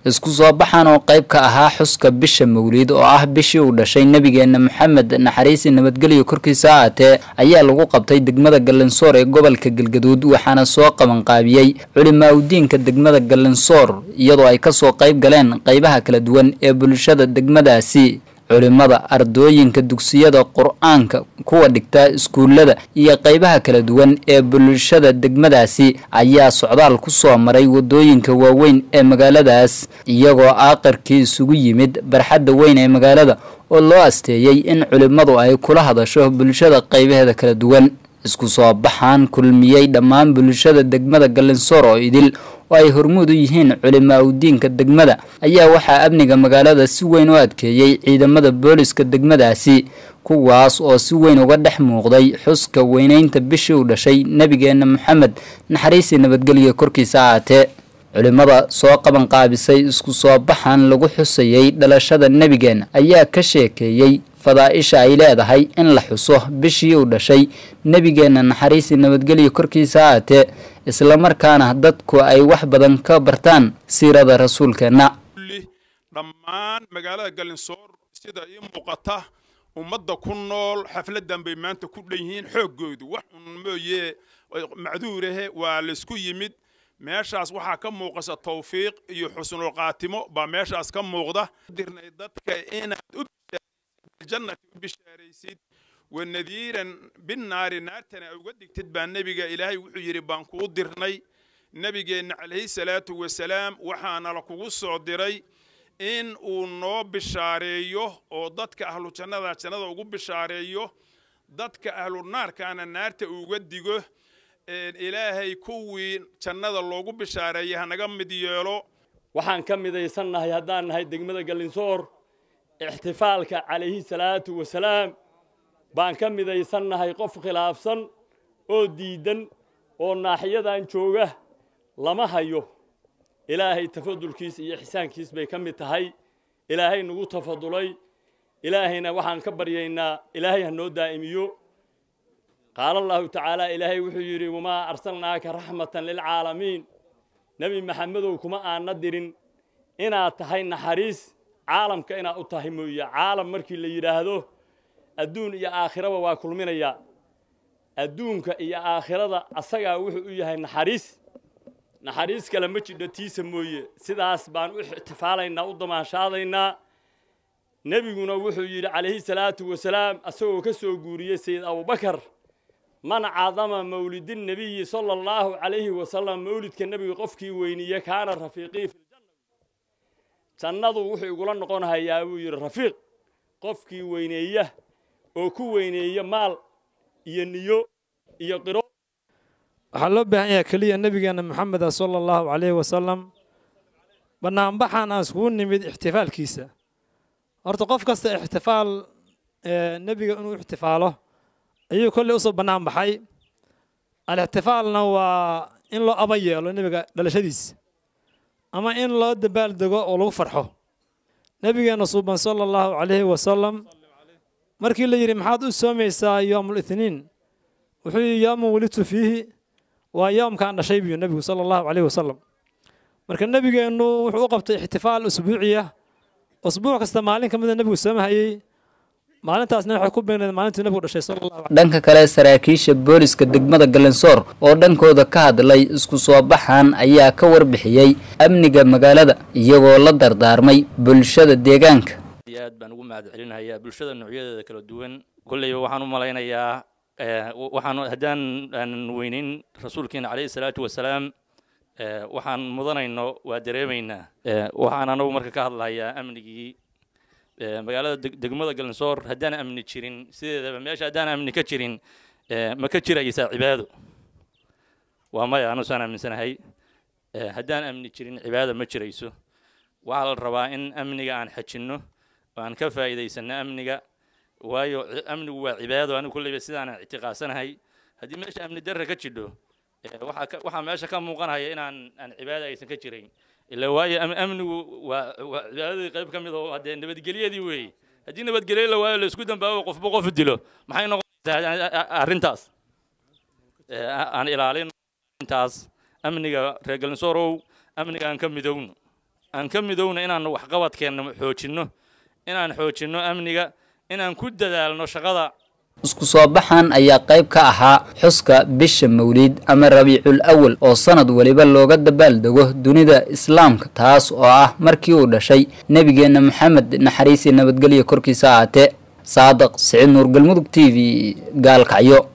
isku soo baxan oo qayb ka ahaa xuska bisha Mawlid oo ah bishii uu dhashay nabigeena Maxamed naxariis nabadgelyo korkiisa aatee ayaa lagu qabtay degmada Galansoor ee gobolka Galgaduud waxaana soo qaban qaabiyay culimada degmada Galansoor iyadoo ay ka soo qayb galeen qaybaha kala duwan ee bulshada degmadaasi culimada ardooyinka dugsiyada Qur'aanka kuwa dhigta iskuulada iyo qaybaha kala duwan ee bulshada degmadaasi ayaa socdaal ku soo maray wadooyinka waaweyn ee magaaladaas iyagoo aakhirkii isugu yimid barxadda weyn ee magaalada oo loo asteeyay in culimadu ay kula hadasho bulshada qaybaheeda kala duwan isku soo baxan kulmiyay dhammaan bulshada degmada Galansoor oo idil oo ay hormuud u yihiin culimada degmada ayaa waxa amniga magaalada si weyn u adkeeyay ciidamada booliska degmadaasi kuwaas oo si weyn uga dhex muuqday xuska weynaynta bishii uu dhashay nabigeena Maxamed naxariis nabadgelyo korkiisa aatee culimada soo qaban qaabisay isku soo baxan lagu xusayay dhalashada nabigeena ayaa ka sheekeeyay fadaaisha ay leedahay in la xuso bishii uu dhashay nabigeena naxariis nabadgelyo korkiisa aatee isla markaana dadku ay wax badan ka bartaan siirada rasuulkeena dhammaan magaalada Galansoor sida ay muuqata ummadda ku nool xafladan bay maanta ku dhanyihiin xoogoodu wax mooyee macduurahe waa la isku yimid meeshaas waxa ka muuqata tawfiiq iyo xusnul qaatimo ba meeshaas ka muuqda dirnay dadka inaad u jannada u bishaaraysid ونذيرا بالنار نارتنا أوجدت بان نبي إلهي وحجر بانكو درني نبي عليه الصلاة والسلام وحنا لكو صدري إن ونوب بشاريه أو ضدك أهل جنة وجوب بشاريه ضدك أهل النار كان النار توجديه إلهي كوي جنة الله وجوب بشاريه هنجم ديالو وحن كم إذا يسنى هيدان هاي دقمة جالنسور احتفالك عليه الصلاة والسلام baan ka midaysanahay qof khilaafsan oo diidan oo naaxiyadan jooga lama hayo ilaahay tafadulkiisa iyo ixsaankiisa bay ka mid tahay ilaahay nagu tafadulay ilaahayna waxaan ka baryaynaa ilaahay hanoo daa'imiyo qaala Allahu ta'ala ilaahay wuxuu yiri wama arsalnaaka rahmatan lil caalamiin nabi maxamedow kuma aan dirin inaad tahay naxariis caalamka inaad u tahay mooya caalam markii la yiraahdo adduun iyo aakhiraba waa kulminaya adduunka iyo aakhirada asaga wuxuu u yahay naxariis kale ma jidho tiisa mooye sidaas baan u ixtifaalaynaa u damaashaadaynaa nabiguna wuxuu yiri calayhi salaatu wasalaam asagoo ka soo guuriyay sayid abubakar man caadama mawlidin nabiy sallallahu alayhi wasallam mawlidka nabiga qofkii weyniye kaana rafiiqii fil jannadu wuxuu igula noqonayaa uu yiri rafiiq qofkii weyneeya oo ku weyneeya maal iyo niyo iyo qiro waxa loo baahan yahay kaliya nabigeena Maxamed sallallahu alayhi wasallam banaan baxan asku nimid ixtifaalkiisa horta qof kasta ixtifaal nabiga inuu ixtifaalo ayuu kulli u soo banaan baxay al-ixtifaalna waa in loo abayeelo nabiga dhalashadiisa ama in loo dabaal dego oo lagu farxo nabigeena suuban sallallahu alayhi wasallam markii la yiri maxaad u soomaysaa yoomul ithniin wuxuu yoom walitu fihi waa yoomkan dhashay biyo nabiga sallallahu alayhi wasallam marka nabigeenu wuxuu u qabtay ixtifaal usbuuciya usbuuc kasta maalin kamid nabigu sameeyay maalintaasna waxay ku beeneen maalintii nabigu dhashay sallallahu alayhi dhanka kale saraakiisha booliska degmada Galansoor oo dhankooda ka hadlay isku soo baxan ayaa ka warbixiyay amniga magaalada iyagoo la dardaarmay bulshada deegaanka aad baan ugu mahad celinayaa bulshada noocyadeeda kala duwan kulay waxaan u malaynayaa waxaan hadaan weynin rasuulkeena calayhi salaatu wasalaam waxaan mudanayno waa dareemaynaa waxaan anagu marka ka hadlayaa amnigii magaalada degmada Galansoor hadaan amni jirin sideedaba meesha hadaan amni ka jirin ma ka jiraysa cibaado waa ma yaanu sana minsanahay hadaan amni jirin cibaado ma jirayso waxa la rabaa in amniga aan xajino waan ka faa'iideysana amniga waayo amnigu waa cibaado anigu kulliba sidaan ictiqaadsanahay hadii meesha amni darra ka jidho waxa meesha ka muuqanaya inaan cibaado aysan ka jirin ila waayo amnigu waa cibaadadii qayb ka mid ah hadee nabadgelyadii weey hadii nabadgelyo la waayo la isku dambaabo qof dilo maxay noqonaysaa arrintaas aan ilaalin intaas amniga reer Galansoorow amniga aan ka midowno aan ka midowna inaan waxqabadkeena xoojinno inaan xoojinno amniga inaan ku dadaalno shaqada isku soo baxan ayaa qayb ka ahaa xuska bisha mawlid ama rabiicul awal oo sanad waliba looga dabaaldego dunida islaamka taas oo ah markii uu dhashay nabigeena maxamed naxariis iyo nabadgelyo korkiisa ahaatee saadaq siciid nuur galmudug TV gaalkacyo